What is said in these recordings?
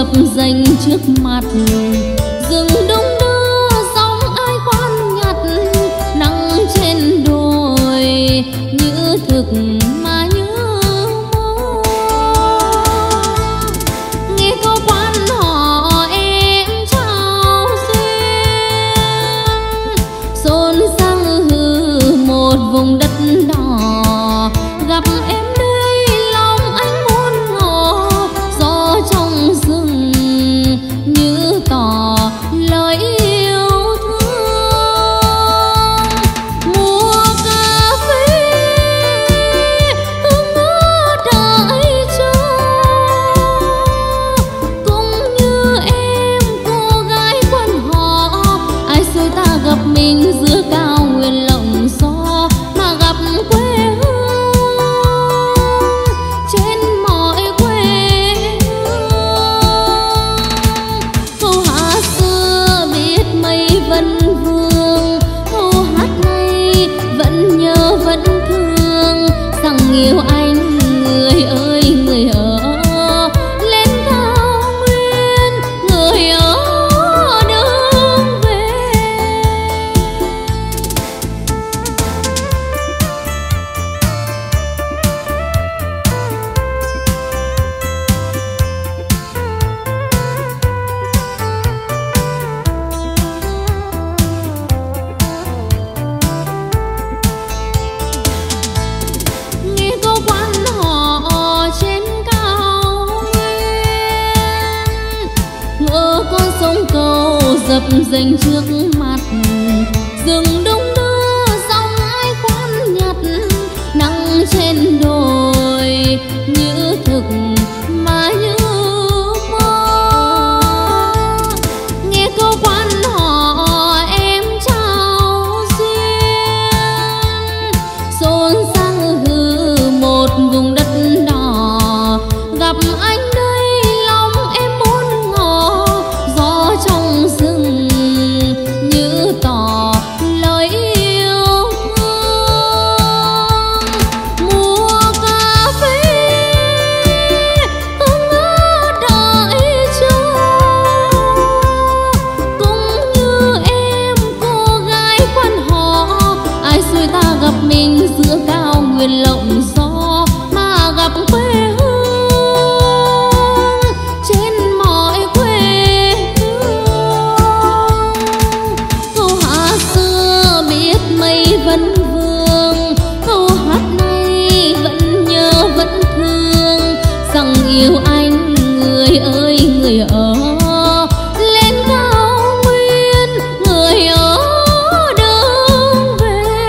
dập dềnh trước mặt, rừng đông đưa sóng ai khoan nhặt, nắng trên đồi như thực mà như mơ. Nghe câu quan họ em trao duyên, xôn sang hư một vùng đất đỏ, gặp em đây lòng anh muốn ngỏ, gió trong rừng như tỏ lời yêu thương. Mùa cà phê hương ngỡ đợi chờ, cũng như em cô gái quan họ, ai xui ta gặp mình giữa cao nguyên lộng gió mà gặp quê hương trên mọi quê hương. Câu hát xưa biết mây vẫn vương, câu hát này vẫn nhớ vẫn thương, rằng yêu anh người ơi người ở lên cao nguyên, người ở đường về. Nghe câu quan họ trên cao nguyên, ngỡ con sông cầu dập dềnh trước mặt, rừng đông đưa sóng ai khoan nhặt, nắng trên đồi như thực mà như mơ. Nghe câu quan họ em trao duyên, xôn sang hư một vùng đất đỏ, gặp anh đây lòng em muốn ngỏ, gió trong rừng như tỏ lời yêu thương. Mùa cà phê hương ngỡ đợi chờ, cũng như em cô gái quan họ, ai xui ta gặp mình giữa cao nguyên lộng gió mà gặp quê hương trên mọi quê hương. Câu hát xưa biết mây vẫn vương, câu hát này vẫn nhớ vẫn thương, rằng yêu anh người ơi người ở lên cao nguyên, người ở đường về.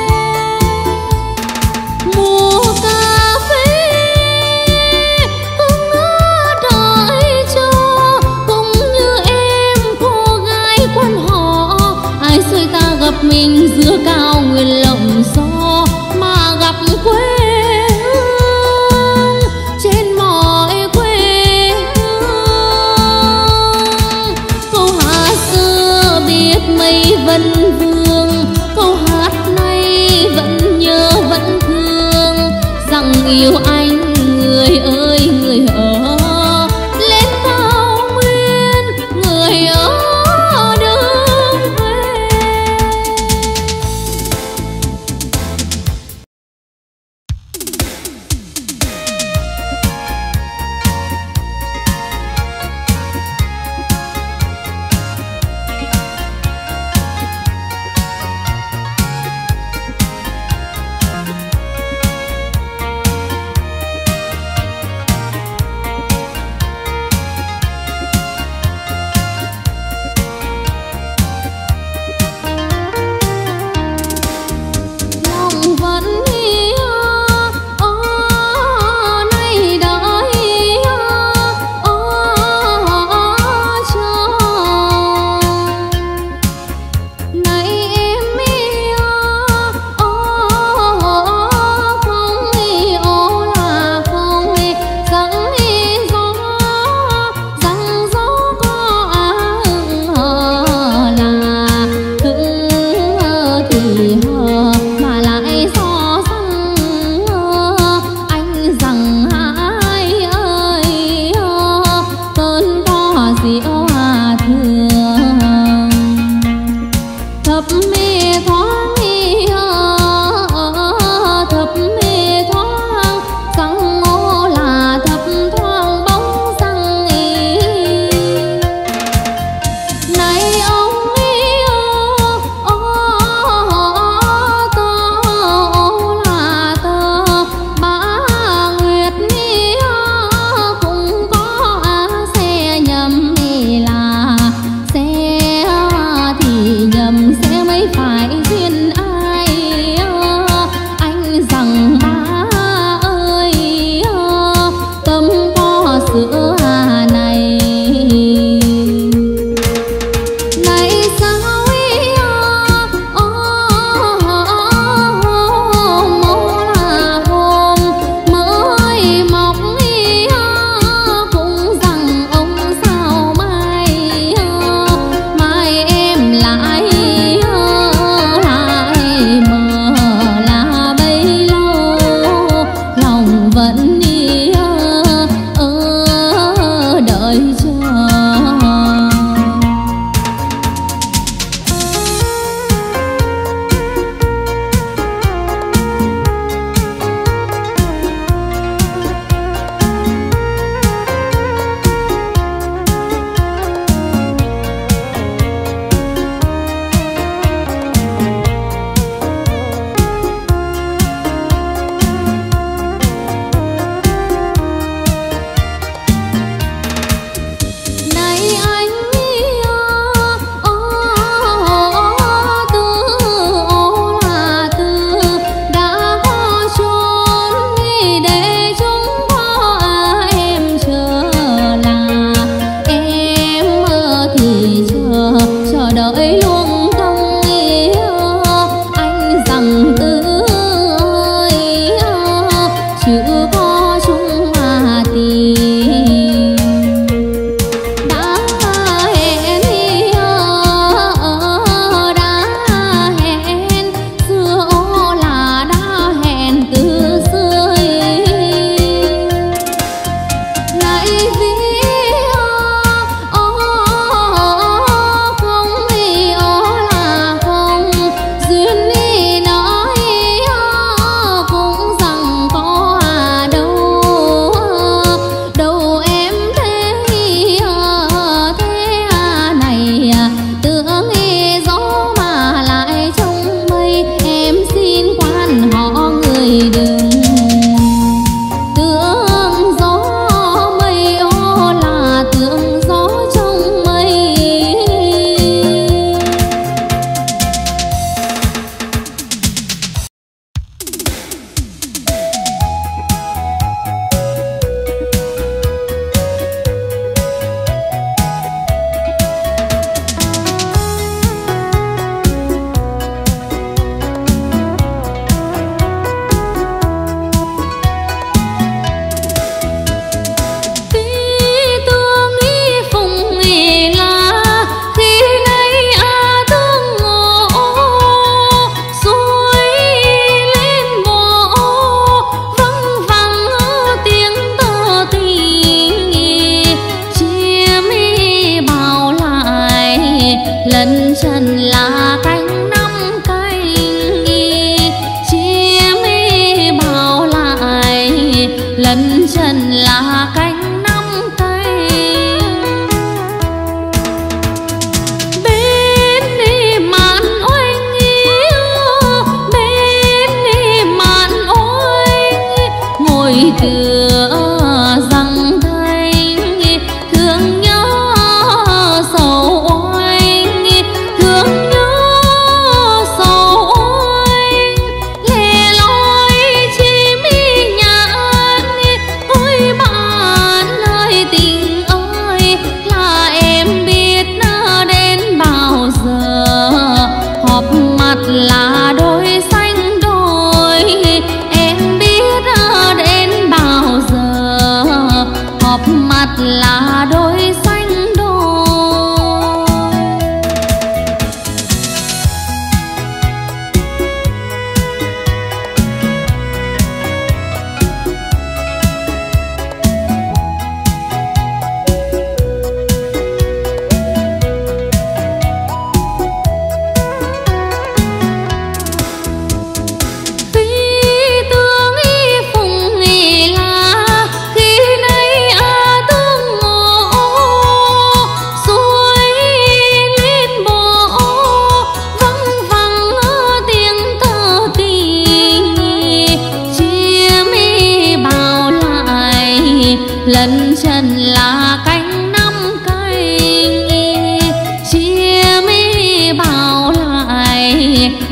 Mùa cà phê hương ngỡ đợi chờ, cũng như em cô gái quan họ, ai xui ta gặp mình giữa cao nguyên lộng gió mà gặp quê hương trên mọi quê hương. Câu hát xưa biết mây vẫn vương, câu hát này vẫn nhớ vẫn thương, rằng yêu anh người ơi người ở thập mê thoáng thập mê thoáng răng ngô là thập thoáng bóng răng này ông tơ là tơ bá nguyệt cũng có xe nhầm là xe thì nhầm sẽ mấy phải duyên ai anh rằng ba ơi tâm có sữa này này sao mô là hôm mới mọc cũng rằng ông sao mai mai em lại mờ là bấy lâu lòng vẫn đi đợi chờ. Này anh tư là tư đã có chốn để chúng có em chờ là em thì chờ đợi luôn công anh rằng tư ơi chưa có chung mà tìm đã hẹn xưa là đã hẹn từ xưa lại vì không thì là không duyên đi nói cũng rằng có đâu đâu em thế này tưởng gió mà lại trong mây em xin quan họ người đừng tưởng gió mây là tưởng gió trong mây. Lần trần là cánh năm cánh chim bảo lại lần trần là cánh năm cánh bên đi màn oanh bên đi màn oanh ngồi tựa răng thanh thương nhớ sầu oanh thương nhớ sầu oanh lẻ loi chim nhạn ôi bạn ơi tình ơi là em biết đến bao giờ họp mặt là đôi xanh đôi em biết đến bao giờ họp mặt là đôi xanh đôi.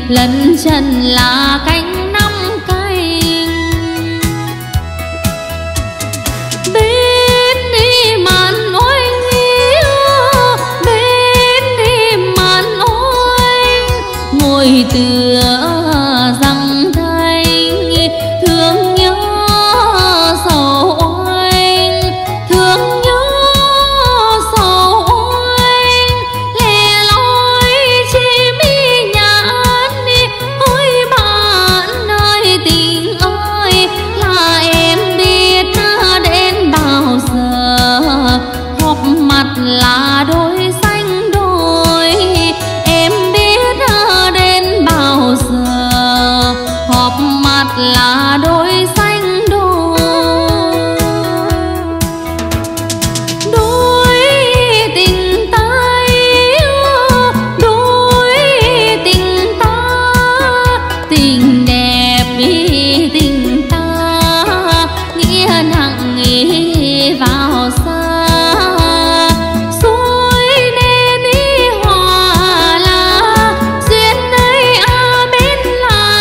lẫn trần là cánh năm canh. Bên đi màn oanh bên đi màn oanh, ngồi tựa răng thanh thương nhớ sầu oanh, thương nhớ sầu oanh. Lẻ loi chỉ mi nhãn đi, ôi bạn ơi tình ơi, là em biết đến bao giờ. Họp mặt là đôi xanh đôi, em biết đến bao giờ. Họp mặt là đôi xanh đôi, đôi tình ta yêu, đôi tình ta, tình đẹp ý tình ta, nghĩa nặng ý vào xa. Suối nên ý hòa là duyên ấy bên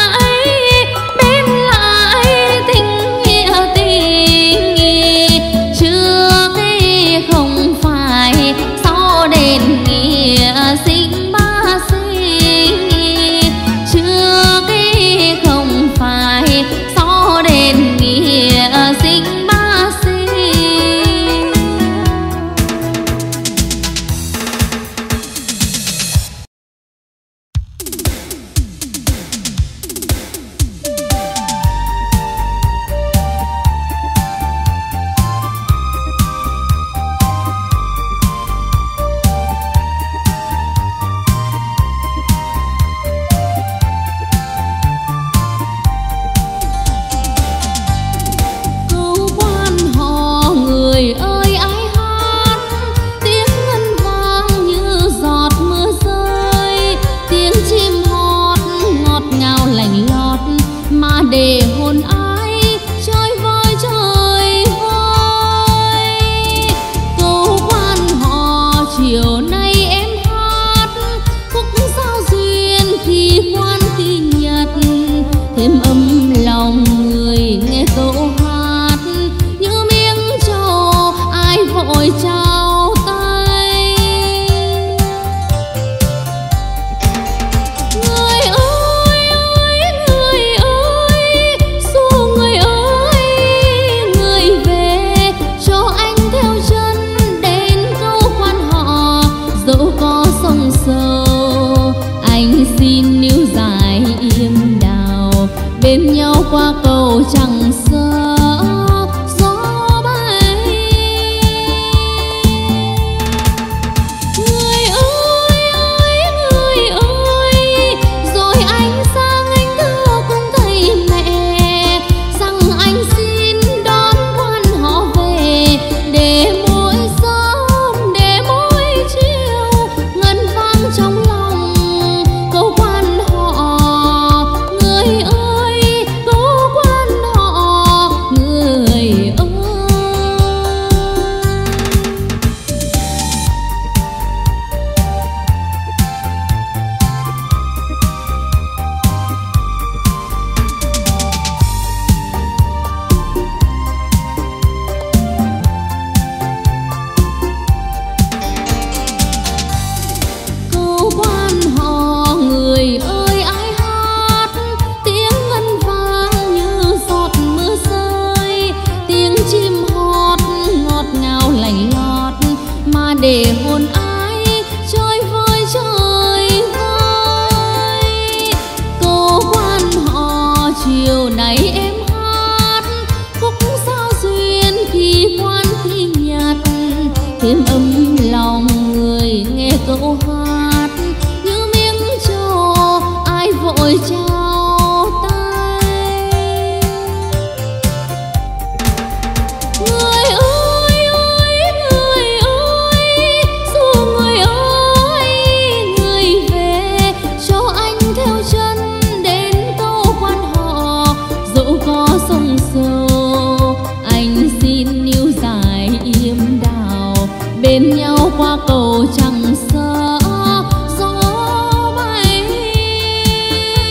lại tình nghĩa tình. Trước ấy không phải sau đền nghĩa sinh ba sinh. Trước ấy không phải sau đền nghĩa sinh ba sinh. Câu quan họ người ơi ai hát, tiếng ngân vang như giọt mưa rơi. Tiếng chim hót ngọt ngào lành lót, mà để hồn ai chơi vơi chơi vơi. Câu quan họ chiều nay em hát, khúc sao duyên khi quan kỳ nhật. Thêm ấm lòng người nghe câu hát, như miếng trầu ai vội trao tay. Người ơi ơi người ơi, xua người ơi người về, cho anh theo chân đến câu quan họ. Dẫu có sông sâu anh xin níu dài im đào, bên nhau qua cầu chẳng sợ gió bay. Người ơi rồi anh sang anh thưa cùng thầy mẹ, rằng anh xin đón quan họ về. Để mỗi sớm để mỗi chiều ngân vang trong lòng câu quan họ. Người ơi câu quan họ, người ơi. Câu quan họ người ơi ai hát, tiếng ngân vang như giọt mưa rơi. Tiếng chim hót ngọt ngào lành lót, mà để hồn ai chơi vơi chơi vơi. Câu quan họ chiều nay em hát, khúc sao duyên khi quan khi nhật. Thêm ấm lòng người nghe câu hát, như miếng trầu ai vội trao tay. Người ơi dù người ơi người về, cho anh theo chân đến câu quan họ. Dẫu có sông sâu anh xin níu dài im đào, bên nhau qua cầu chẳng sợ gió bay.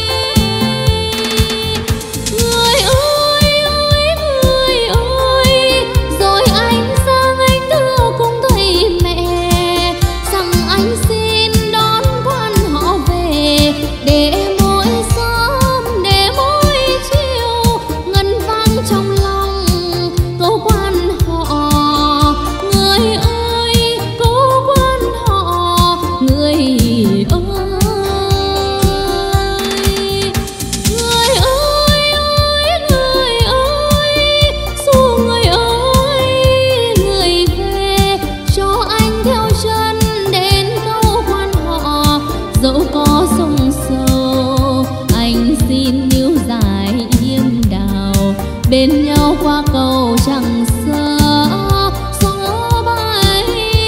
bên nhau qua cầu chẳng sợ gió bay.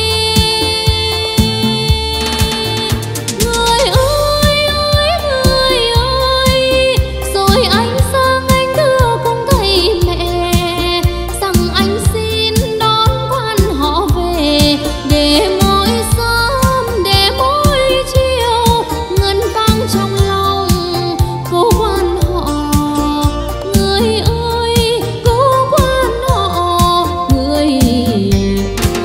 Người ơi ơi người ơi, rồi anh sang anh đưa cùng thầy mẹ rằng anh xin đón quan họ về, để mỗi sớm để mỗi chiều ngân vang trong lòng cố quan họ. Người ơi cố quan họ, người ơi.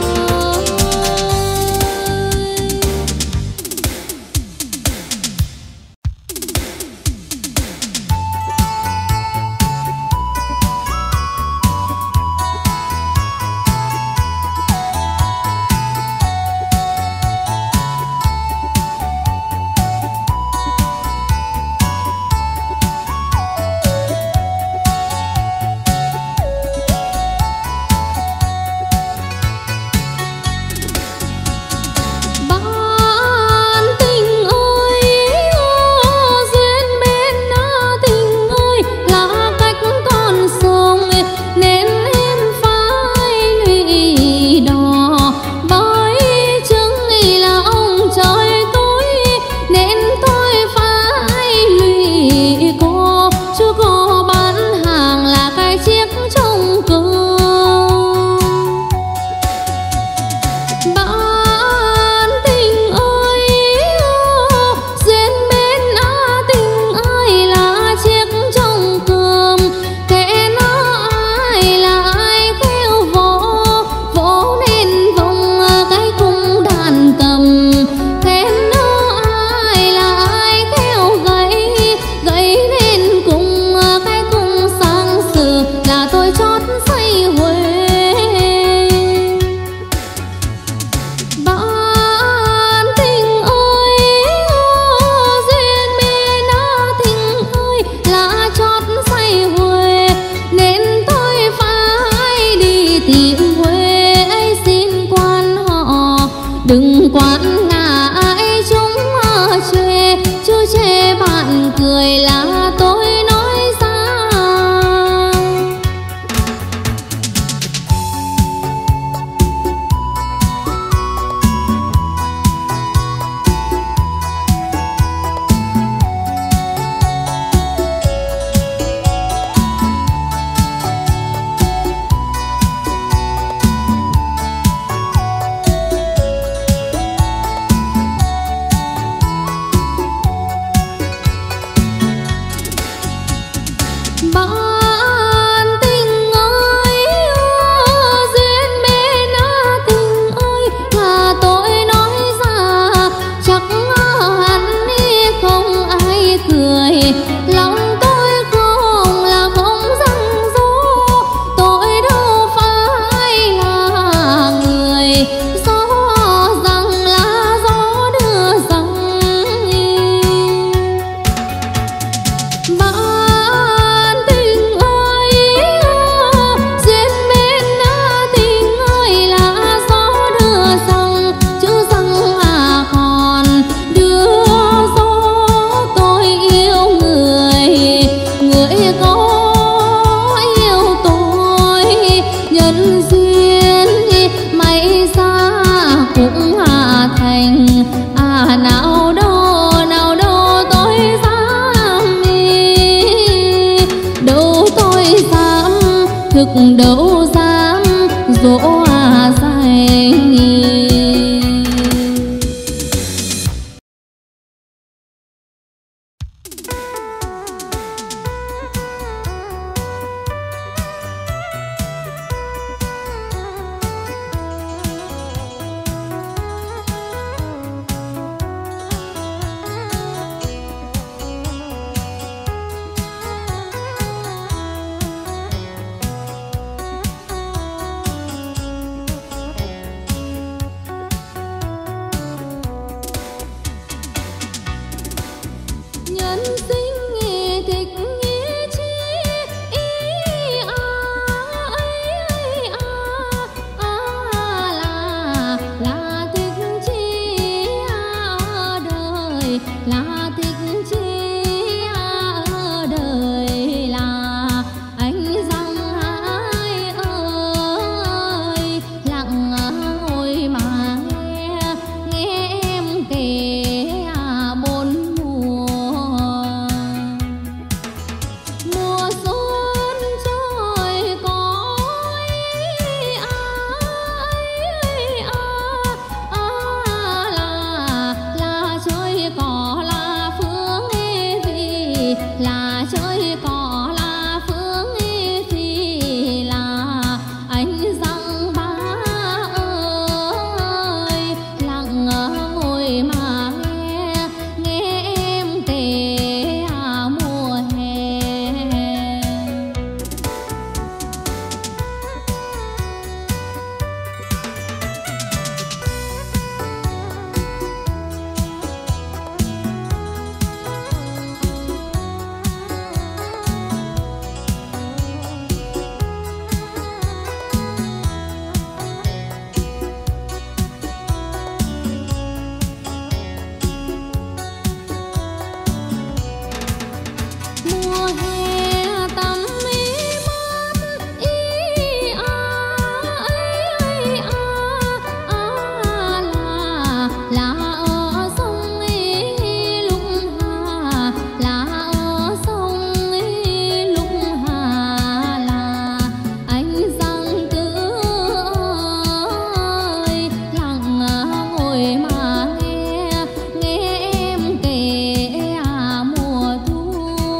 Bạn tình ơi, duyên bên tình ơi, là cách con sông nên em phải lụy đò. Bởi chứng là ông trời tôi nên tôi phải lụy cô, chứ cô bán hàng là cái chiếc trong cơm. Bạn tình ơi, duyên bên tình ơi, là chiếc trong cơm. Kẻ nó ai là ai khéo vỗ nên vòng cái cung đàn cầm. Kẻ nó ai là ai khéo gãy nên cùng cái cung sang sử, là tôi chót say huề. Bạn tình ơi, duyên bên tình ơi, là chót say huề nên tôi phải đi tìm huề ấy xin quan họ. Đừng quản ngại chúng chê, chứ chê bạn cười là tôi nói ra. Bạn tình ơi, duyên bên tình ơi, là tôi nói ra chắc hẳn không ai cười. Lòng tôi không là không răng rô, tôi đâu phải là người gió rằng là gió đưa rằng. Bạn tình ơi, duyên bên tình ơi, là gió đưa rằng, chứ rằng còn đưa gió. Tôi yêu người, người có yêu tôi, nhân duyên may ra cũng thành. Nào đâu tôi dám đi, đâu tôi dám thực, đâu dám dỗ dành. Nhân sinh thích chi là thích chi đời, là thích chi đời, là anh rằng là chơi cỏ là phương thì là anh rằng ba ơi, lặng ngồi mà nghe em kể mùa hè. Mùa hè tắm mi mát ý ấy là ở sông ý lúc hà, là ở sông ý lúc hà, là anh rằng cứ ơi lặng ngồi mà nghe em kể mùa thu.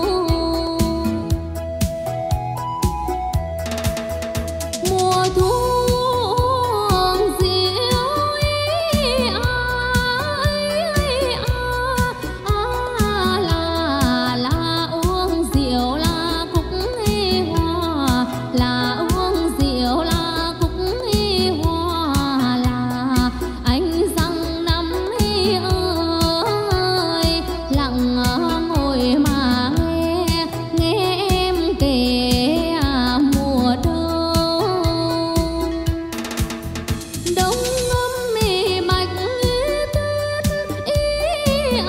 Mùa thu uống rượu ý là uống rượu là cúc y hoa, là uống rượu là cúc y hoa, là anh rằng năm y ơi lặng ngồi mà nghe em kể mùa đông. Đông ngâm mì bạch tuyết ý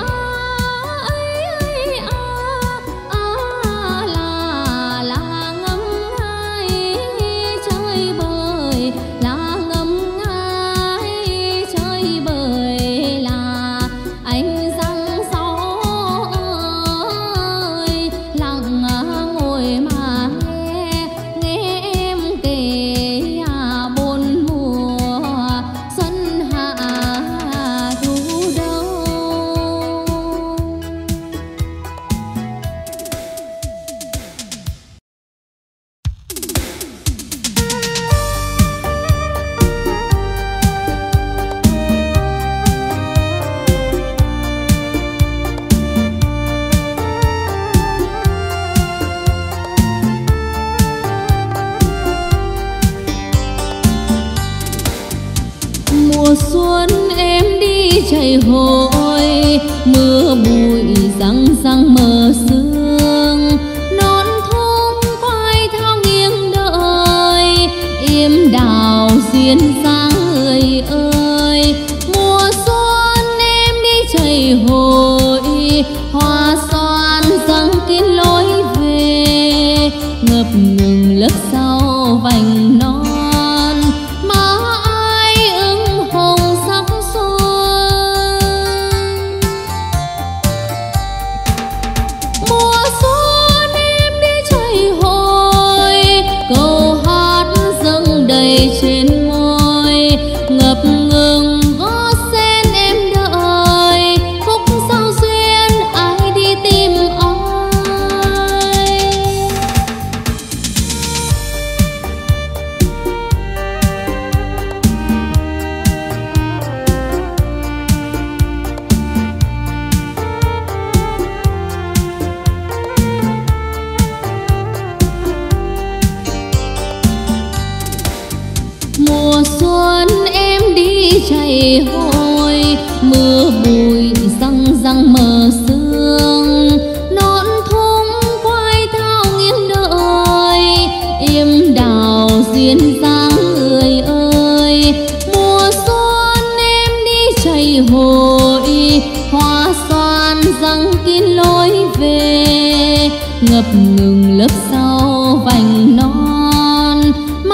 là ngâm ngay chơi bời, là ngâm ngay chơi bời, là anh rằng sáu ơi lặng ngồi mà nghe em kể bốn mùa xuân hạ thu đông. Mùa xuân em đi chạy hội, mưa bụi răng răng mờ sương, non thôn quay thao nghiêng đợi, im đào duyên dáng người ơi. Mùa xuân em đi chạy hội, hoa xoan răng kín lối về, ngập ngừng lớp sau vành non. Trên môi ngập ngừng gót sen em đợi, khúc sao duyên ai đi tìm ai. Mùa xuân em đi chạy hội, mưa bụi răng răng mờ sương, non thung quay thao nghiêng đợi, im đào duyên dáng người ơi. Mùa xuân em đi chạy hội, hoa xoan răng kín lối về, ngập ngừng lớp sau vành non.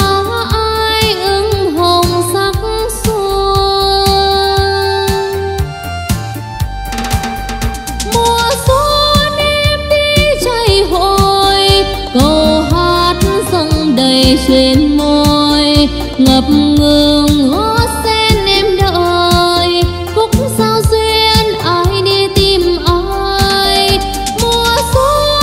Trên môi ngập ngừng gót sen em đợi, khúc sao duyên ai đi tìm ai. Mùa xuân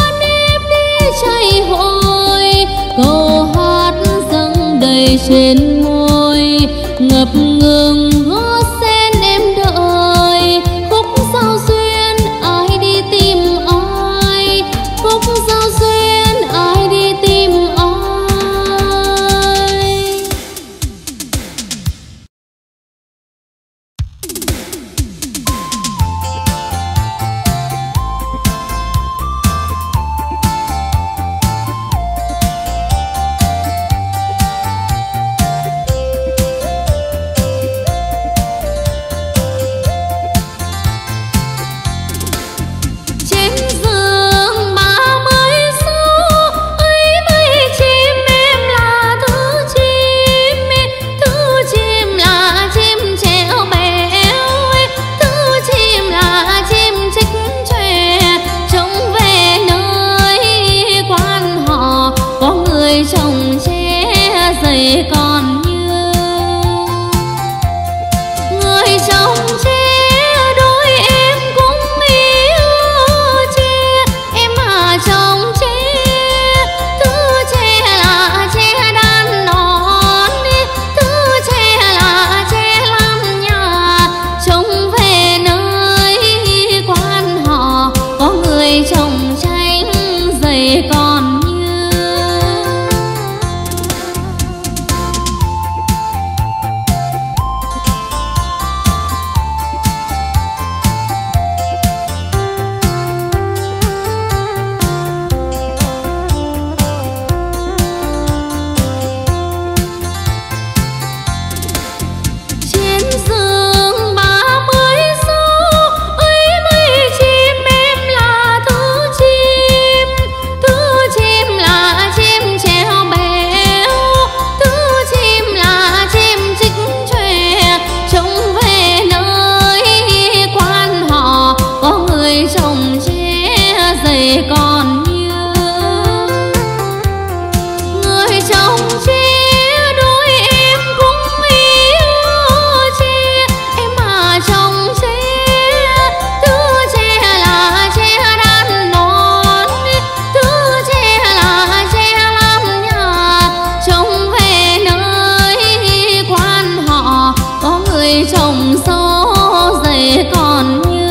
trên môi, ngập ngừng gót sen em đợi. Khúc giao duyên ai đi tìm ai, khúc giao duyên ai đi tìm ai. Chồng che dày còn như người chồng che đôi em cũng yêu che em mà chồng che thứ che là che đan non, thứ che là che làm nhà. Chồng về nơi quan họ có người chồng tranh dày còn như. Chồng che dày còn như người chồng che đôi em cũng yêu che em mà chồng che thứ che là che đan non, thứ che là che làm nhà. Chồng về nơi quan họ có người chồng xấu dày còn như.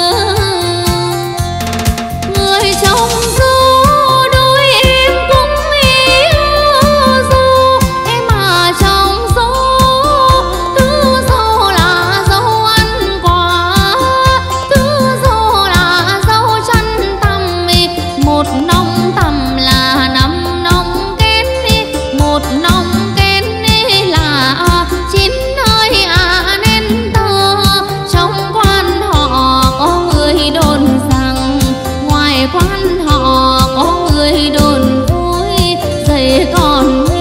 Chồng dâu đôi em cũng yêu dâu em mà chồng dâu, thứ dâu là dâu ăn quả, thứ dâu là dâu chăn tằm. Một nòng tằm là 5 nòng kén, một nòng kén là 9 nơi nên tơ. Trong quan họ có người đồn rằng, ngoài quan họ có người đồn vui dày còn như.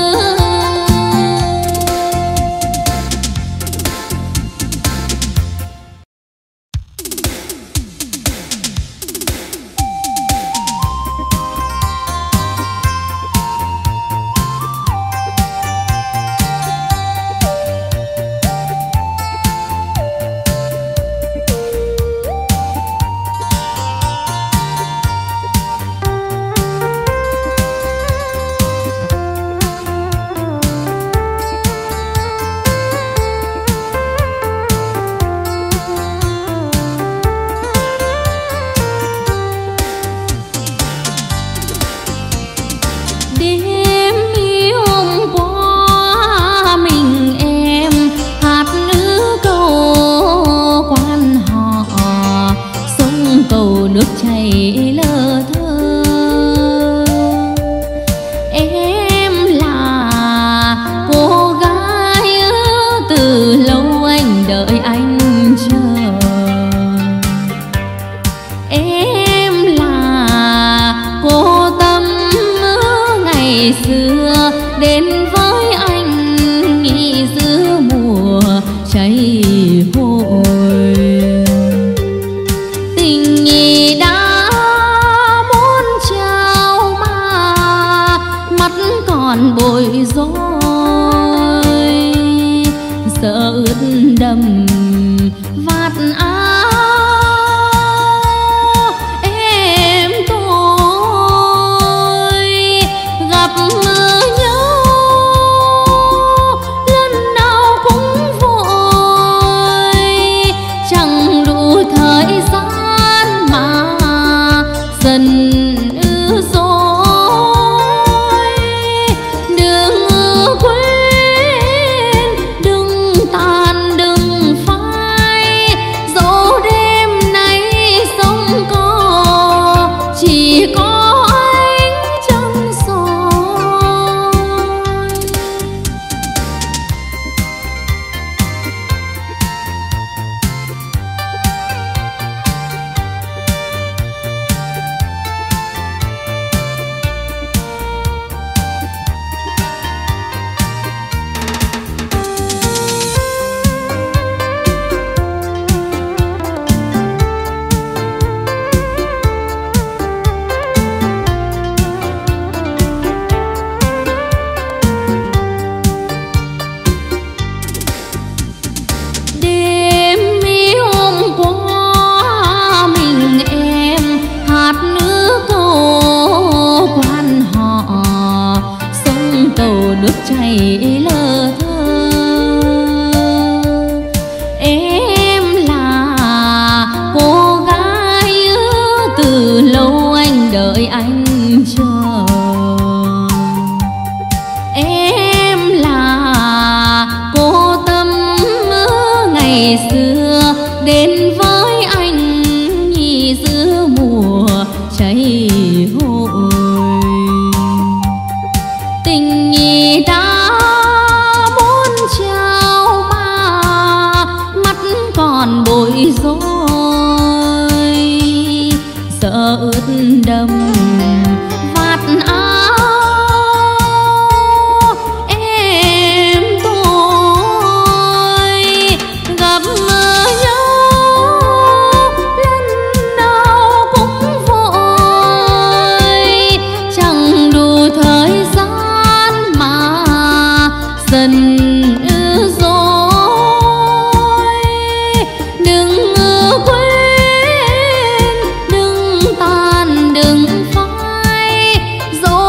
Nước chảy lơ thơ em là cô gái từ lâu anh đợi anh chờ. Em là cô Tâm ngày xưa đến với anh nghỉ giữa mùa cháy hội. Tình nhì đã muốn trao mà mắt còn bối rối, sợ ướt đầm vạt áo em tôi gặp nhau dần dối. Đừng quên, đừng tàn, đừng phai, dẫu đêm nay sông có chỉ có ánh trăng soi. Nước chảy lơ thơ, em là cô gái từ lâu anh đợi anh chờ. Em là cô Tâm ngày xưa đến với anh nhì giữa mùa cháy hội. Tình nhì đã muốn trao mà mắt còn bối rối, sợ ướt đẫm vạt áo em tôi. Gặp nhau lần nào cũng vội, chẳng đủ thời gian dần dối. Đừng quên, đừng tàn, đừng phai, dẫu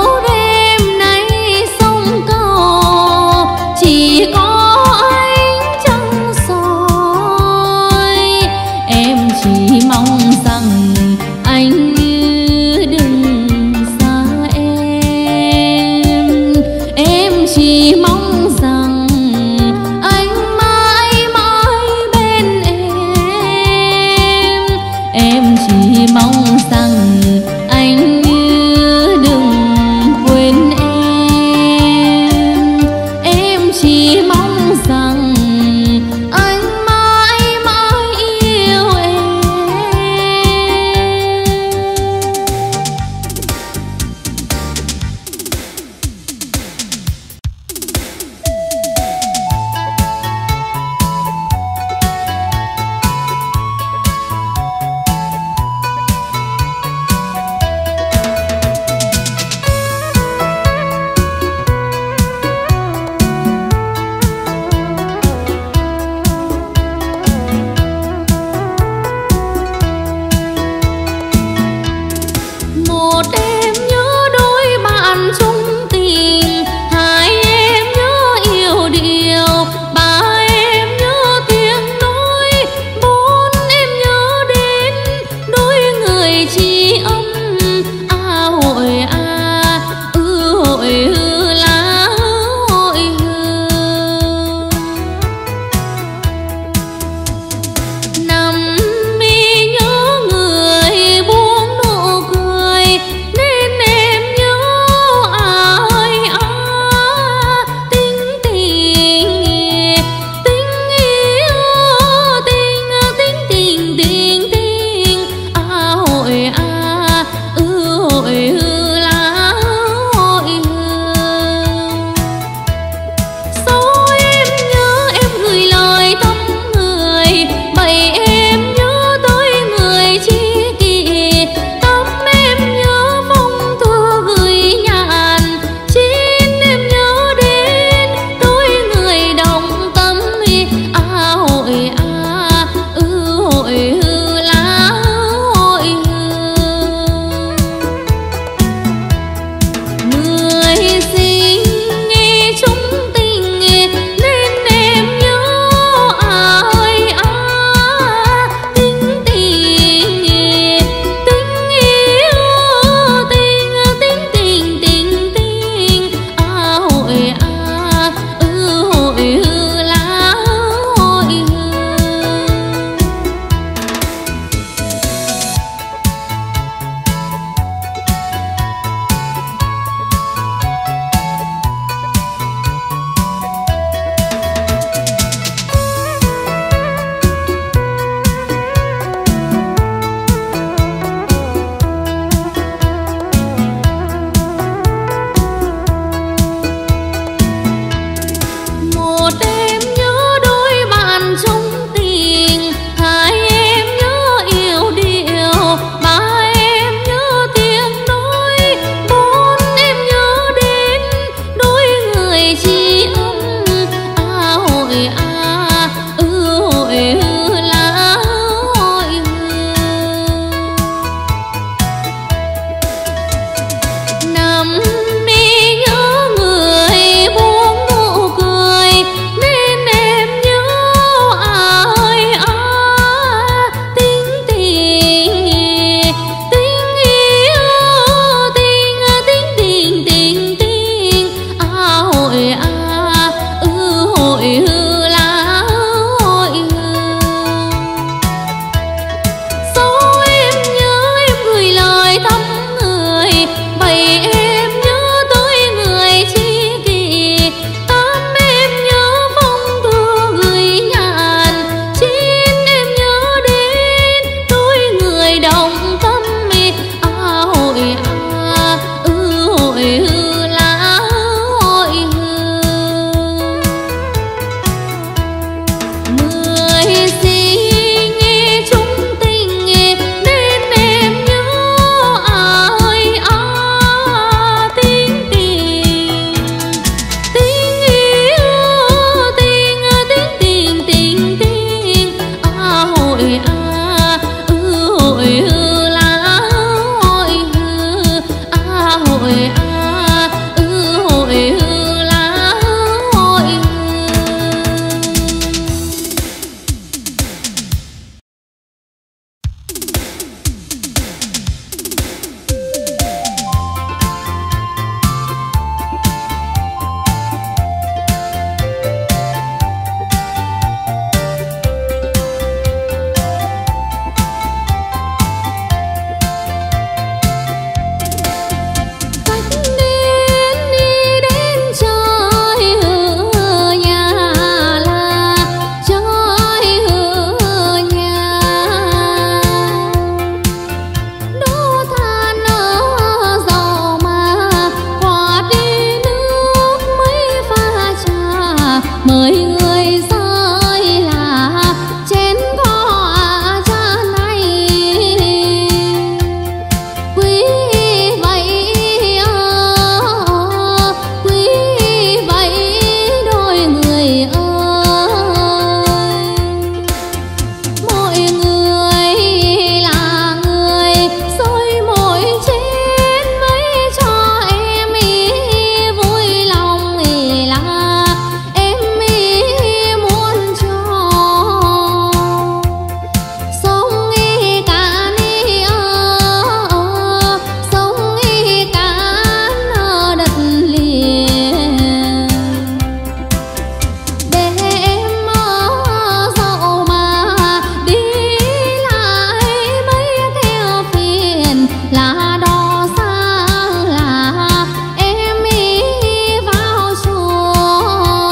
là đò xa là em ý vào chùa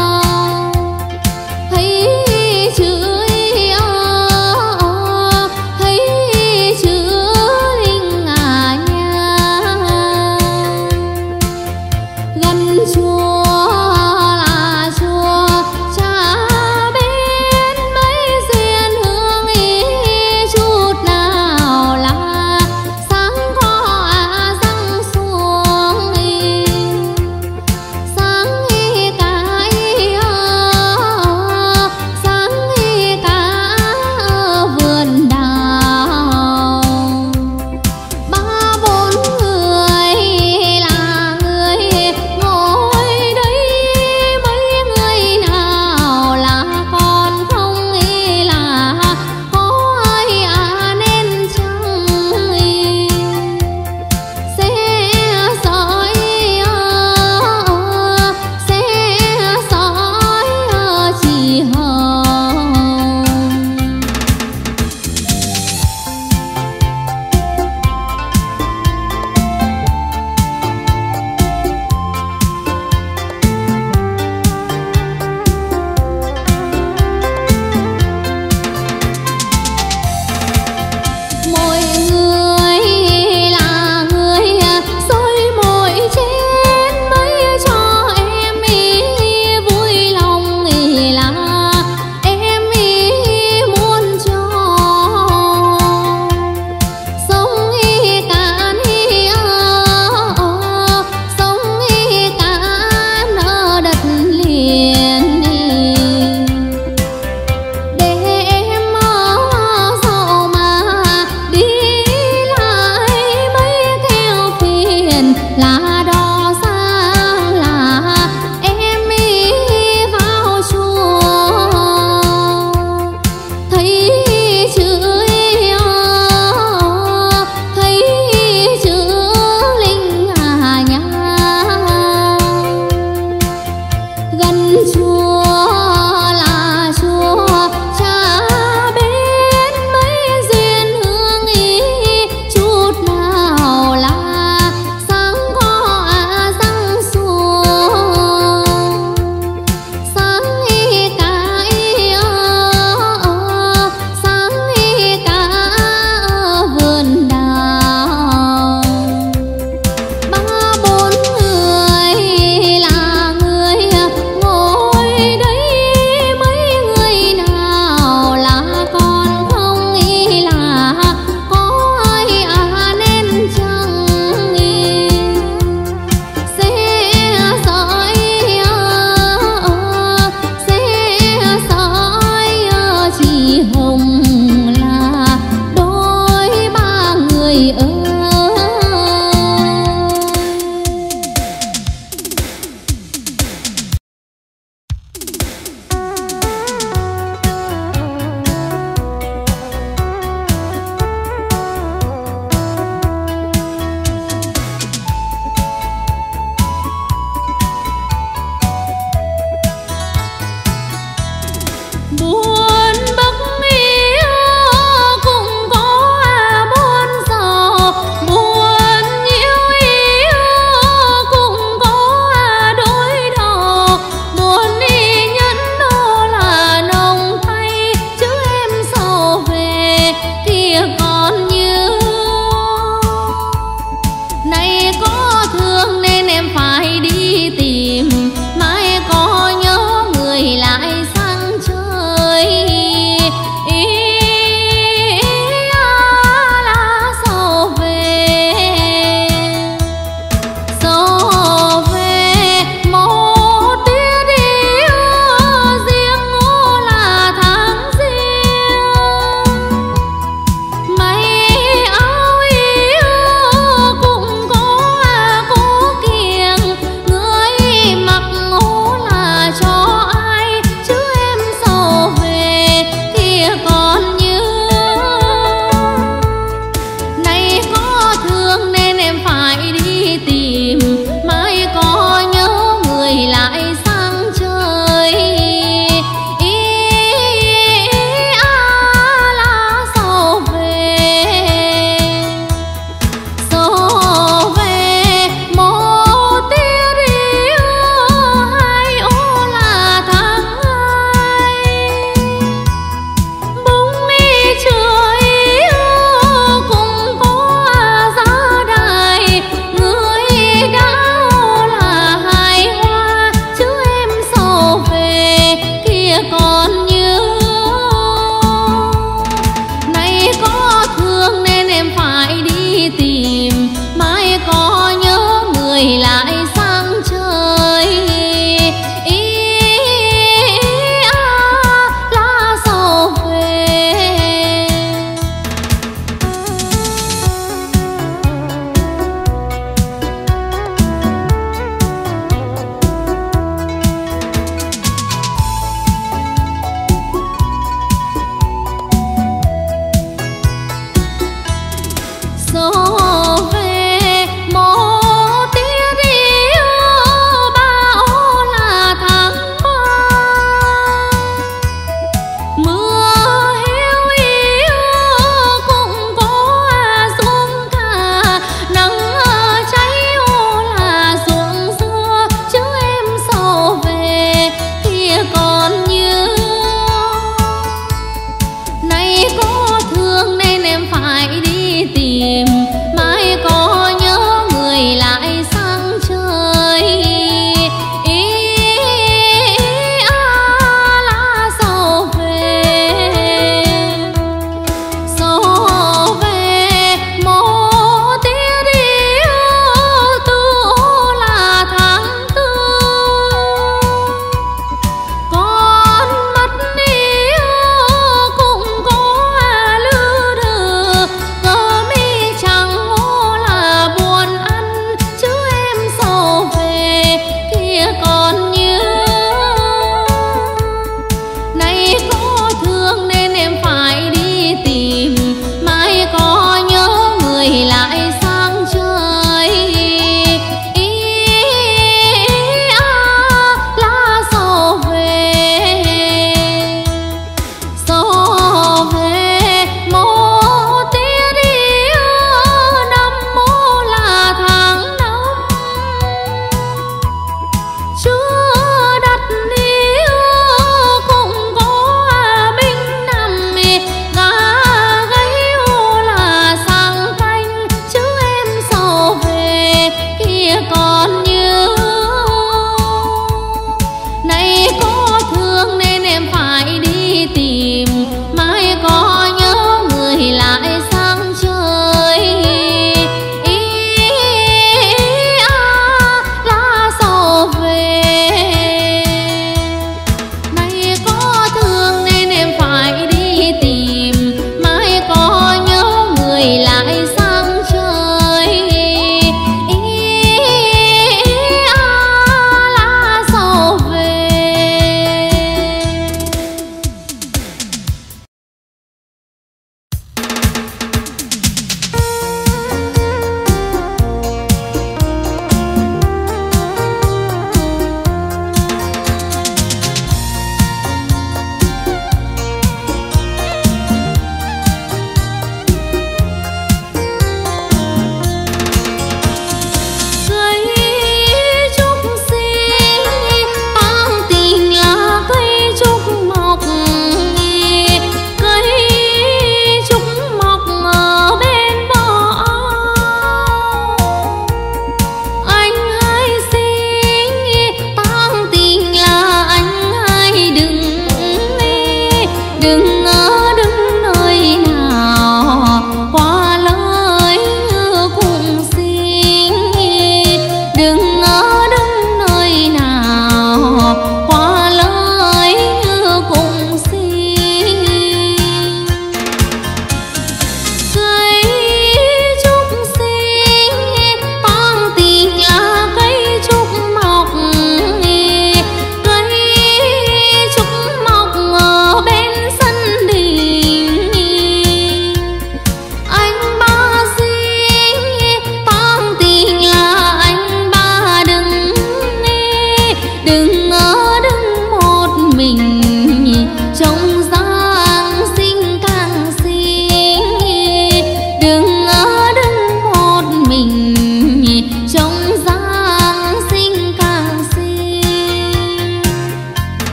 thấy chữ thấy chữ linh à nha gần chùa là chùa cha bên mấy diên hương ý chút nào là sáng có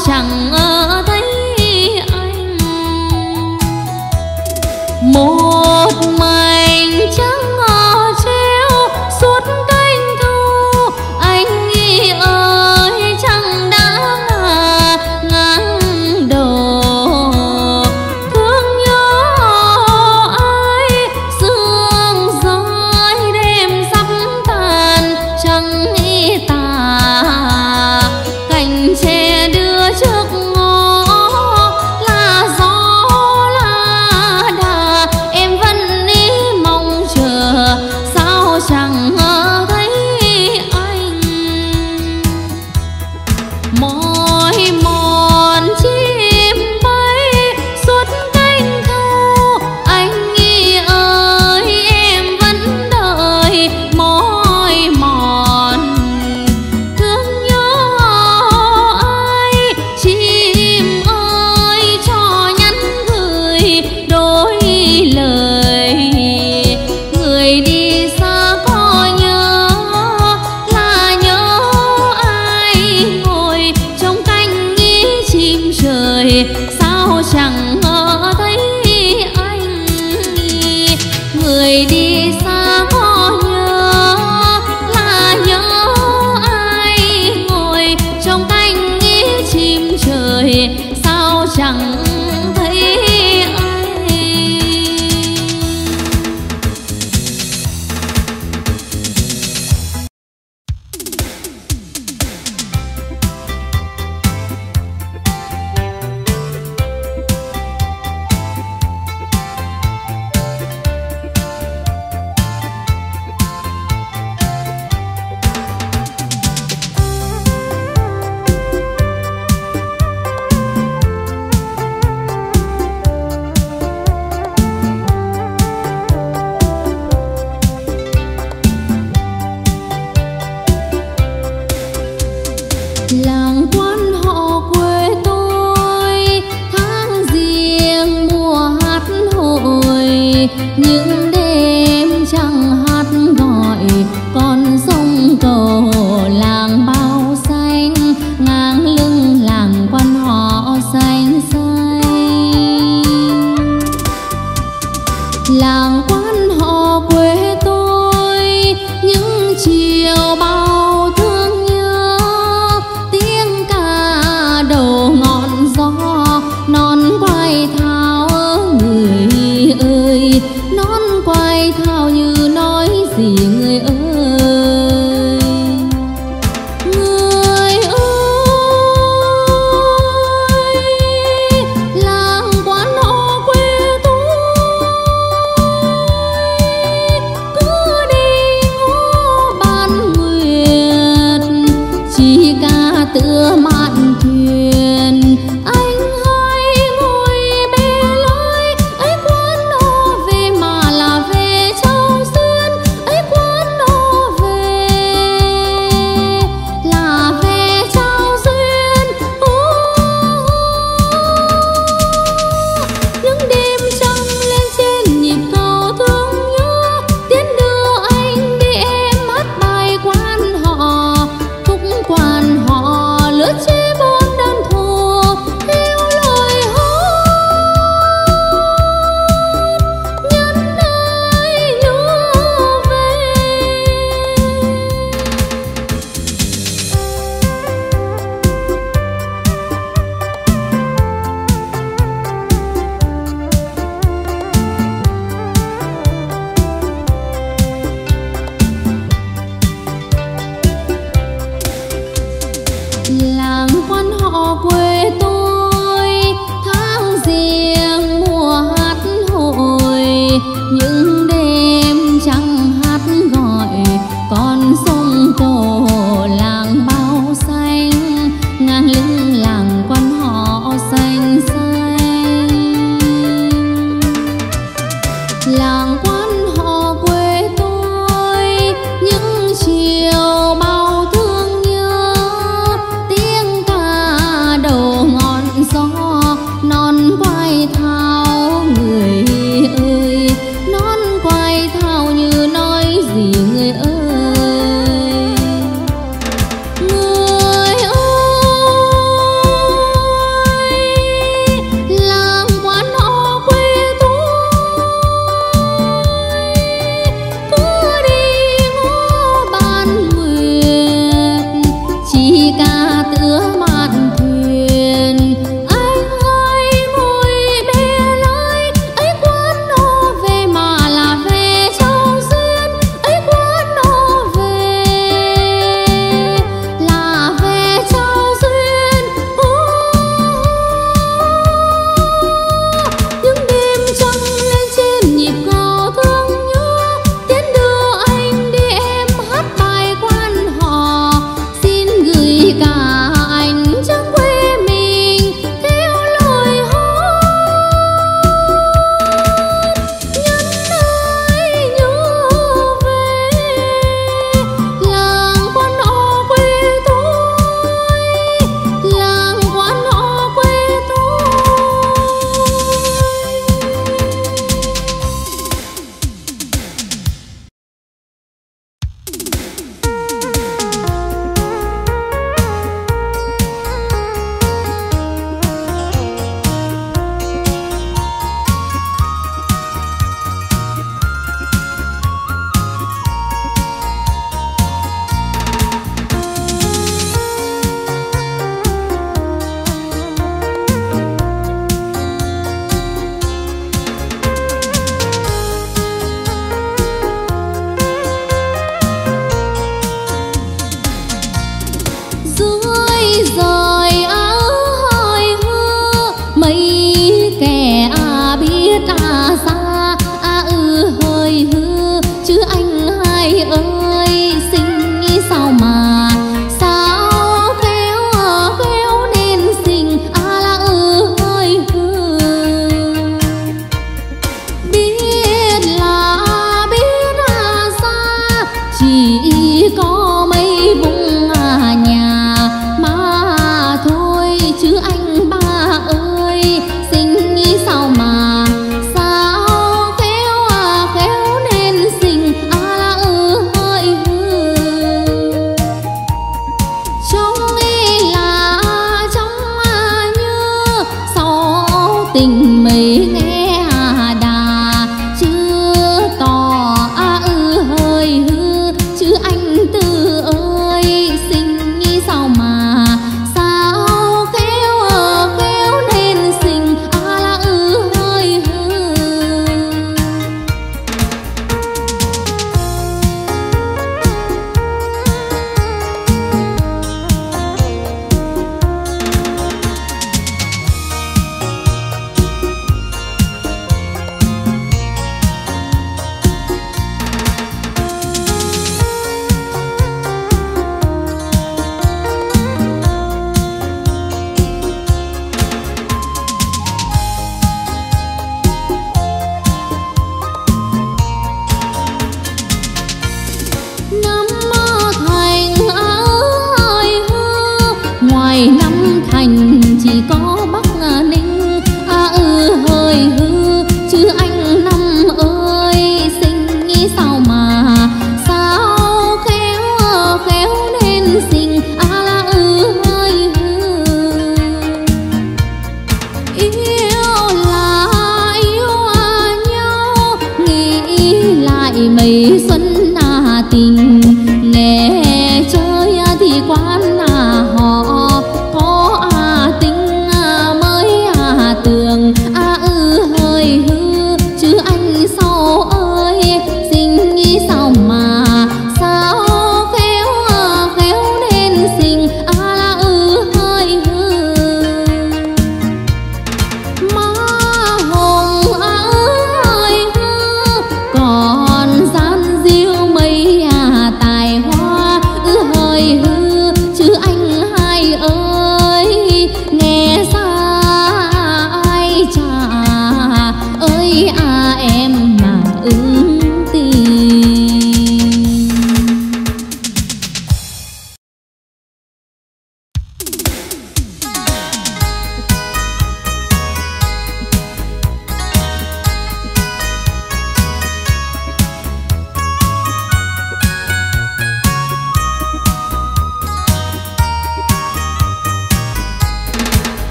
chẳng thấy anh. Một mình trắng treo suốt canh thu, anh ơi chẳng đã ngang đầu. Thương nhớ ai sương rơi đêm sắp tàn, chẳng tà cành tre đưa trước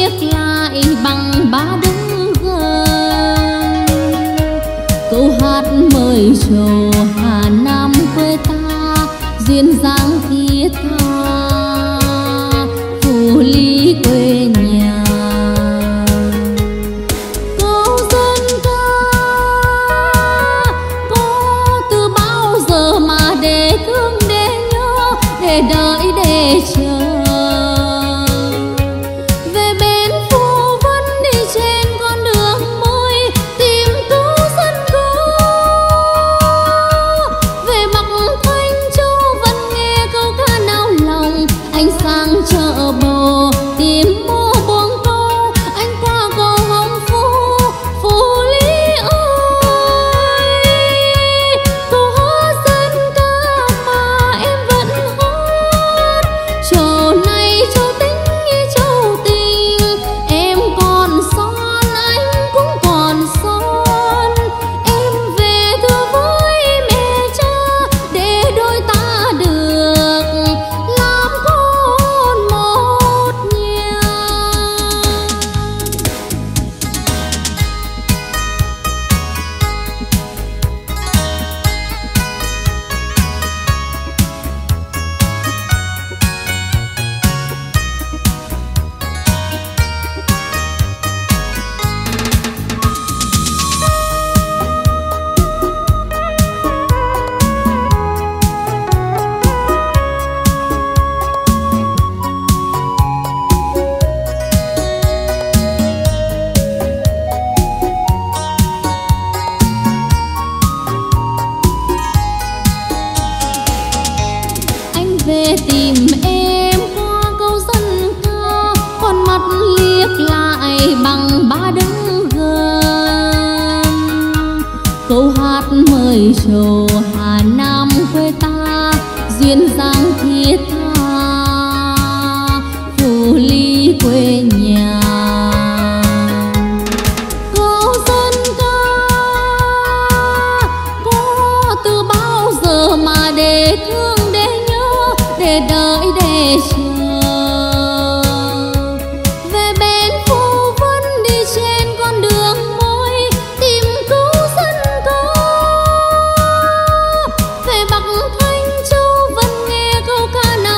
liếc lại bằng ba đứng gần. Câu hát mời trầu Hà Nam quê ta, duyên dáng thiết tha Phù Lý quê nhà. Câu dân ca có từ bao giờ mà để thương để nhớ, để đợi để chờ. Về bên Phú Vân đi trên con đường mới tìm cứu dân ca. Về Bắc Thanh Châu vẫn nghe câu ca nao lòng. Anh sang chợ bồ tìm mua buông câu, anh qua cầu Hồng Phú, Phú Lý ơi. Câu hát dân ca mà em vẫn hát. Châu này châu tính như châu tình, em còn son anh cũng còn son. Em về thưa với mẹ cha để đôi ta được làm con một nhà. Anh về tìm em qua câu dân ca, con mắt liếc lại bằng ba đứng gần. Câu hát mời trầu Hà Nam quê ta, duyên dáng thiết tha Phù Lý quê nhà. Câu dân ca có từ bao giờ mà để thương để nhớ, để đợi để chờ. Về bên Phú Vân đi trên con đường mới tìm cứu dân ca. Về Bắc Thanh Châu vẫn nghe câu ca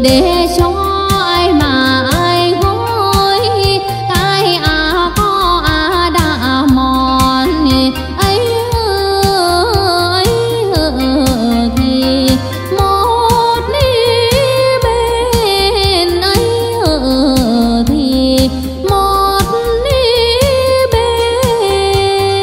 để cho ai mà ai gói cái có đã mòn ấy thì một ly bên ấy thì một ly bên.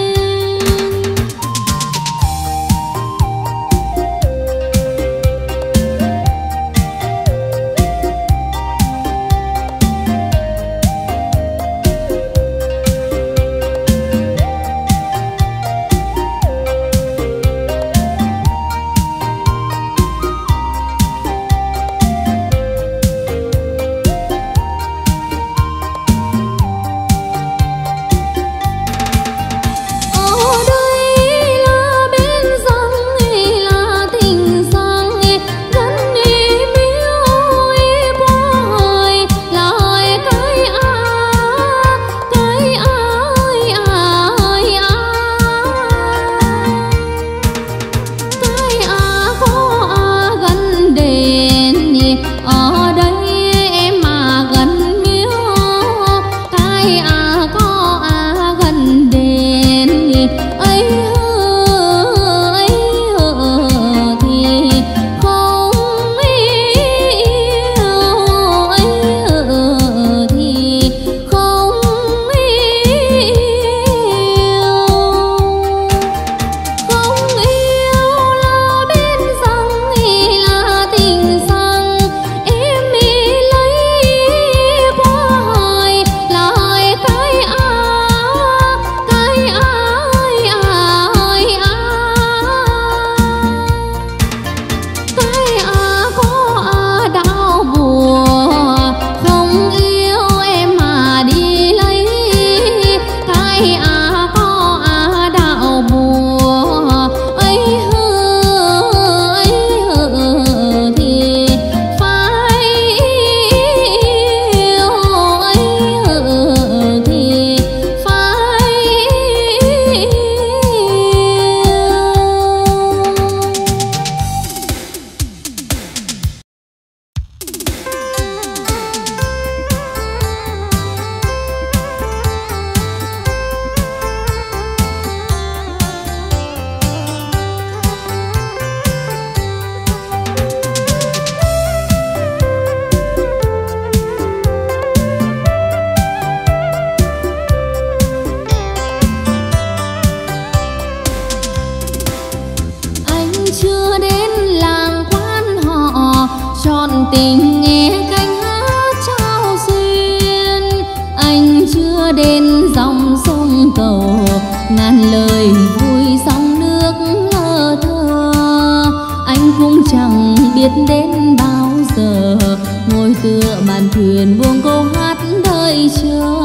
Tình nghe cánh hát trao duyên, anh chưa đến dòng sông cầu ngàn lời vui sóng nước ngơ thơ. Anh cũng chẳng biết đến bao giờ ngồi tựa màn thuyền buông câu hát đợi chờ.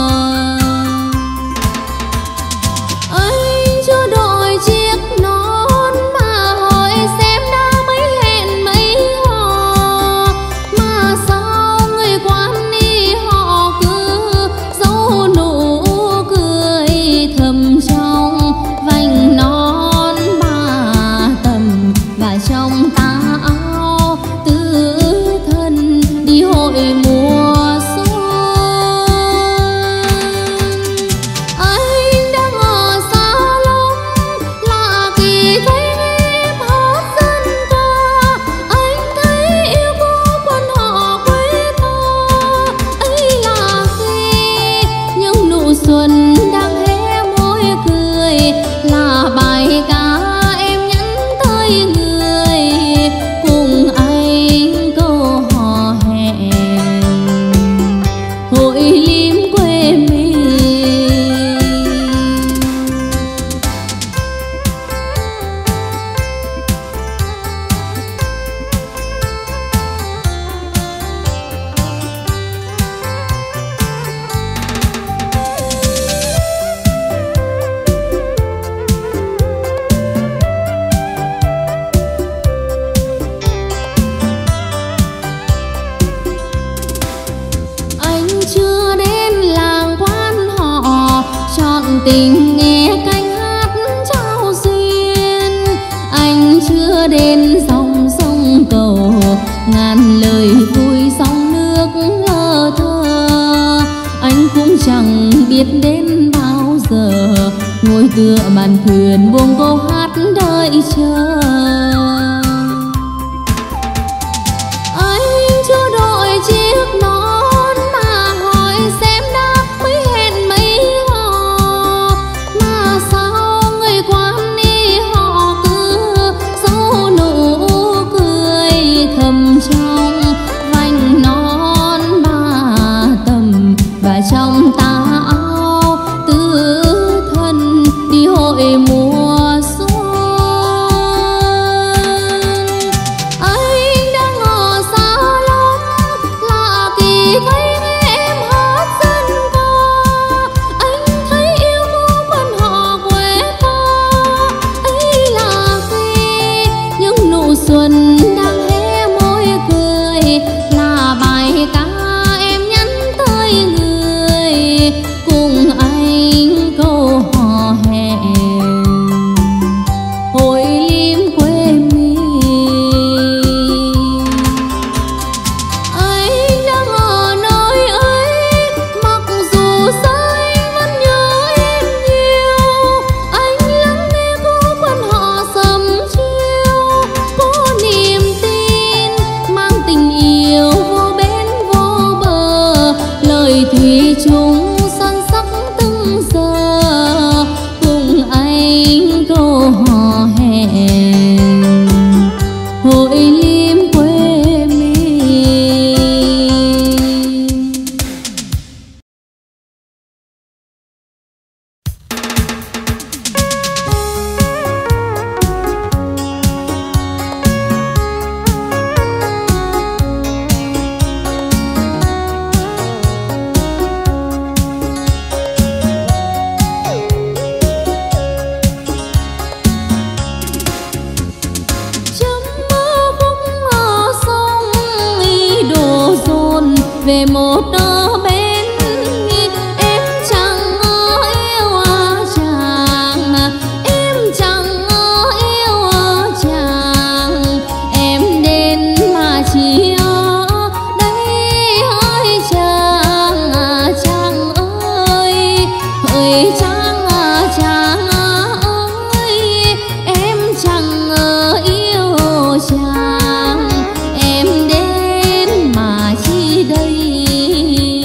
Anh chưa đội chiếc nón mà hỏi xem đã mấy hẹn mấy hò, mà sao người quan đi họ cứ giấu nụ cười thầm trong vành nón ba tầm và trong tà áo tứ thân đi hội mùa xuân. Anh đang ở xa lắm lạ kỳ thấy em hát dân ca, anh thấy yêu cô quan họ quê ta. Ấy là khi những nụ xuân đang hé môi cười, là bài ca em nhắn tới người cùng anh câu hò hẹn hội lim quê mình. Anh chưa đến làng quan họ chọn tình nghe cánh hát trao duyên, anh chưa đến dòng sông cầu ngàn ngàn lời vui sóng nước lơ thơ, anh cũng chẳng biết đến bao giờ ngồi tựa màn thuyền buông câu hát đợi chờ. Anh chưa đội chiếc nón mà hỏi xem đã mấy hẹn mấy hò, mà sao người quan đi họ cứ giấu nụ cười thầm trong vành nón ba tầm và trong tà áo tứ thân đi hội mùa xuân. Anh đã ngỏ xa lắm lạ kỳ thấy em hát dân ca, anh thấy yêu cô quan họ quê ta ấy là khi những nụ xuân đang hé môi cười, là bài ca em nhắn tới người cùng anh câu hò hẹn hội lim quê mình. Anh đang ở nơi ấy mặc dù xa anh vẫn nhớ em nhiều, anh lắng nghe cô quan họ sầm chiều, có niềm tin mang tình yêu vô bến vô bờ, lời thủy chung son sắc từng giờ cùng anh câu hò hẹn hội lim quê mình. Chấm mơ phúc ở sông ý đồ dồn về một bên, em chẳng yêu chàng, em chẳng yêu chàng, em đến mà chỉ ở đây hỡi chàng, chàng ơi hỡi chàng, chàng ơi em chẳng yêu chàng, em đến mà chi đây.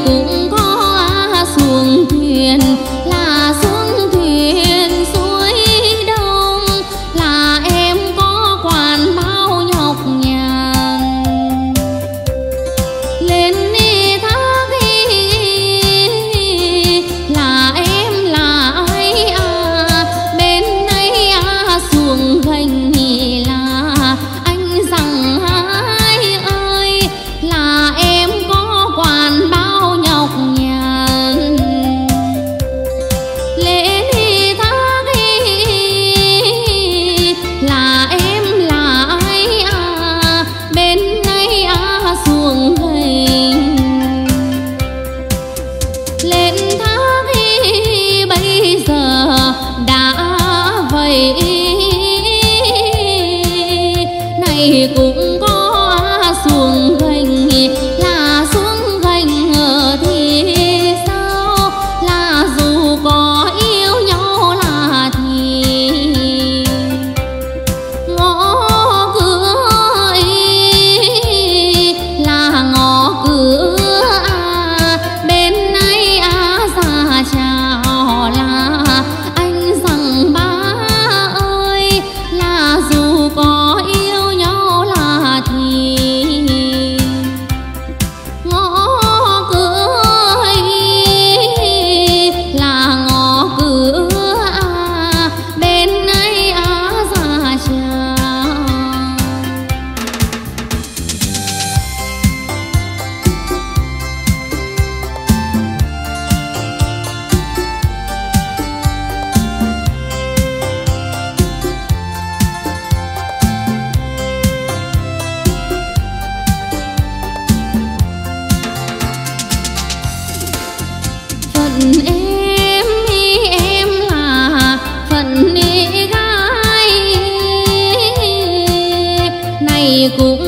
cũng có xuồng thuyền, là xuồng thuyền suối đông, là em có quản bao nhọc nhằn. Lên đi thác là em là ai à, bên đây à xuồng gành là anh rằng ai ơi, là em có quản bao nhọc nhằn. Lên đi thác là em là ai à, bên đây à xuồng gành. Lên thác bây giờ đã vậy, này cũng có xuồng gành, là xuồng gành thì sao, là dù có yêu nhau là thì ngõ cửa là ngõ cửa à, bên này à ra chào là anh rằng ba ơi, là dù có yêu nhau là thì ngõ cửa là ngõ cửa à, bên này à ra chào. Phận em là phận gái, này cũng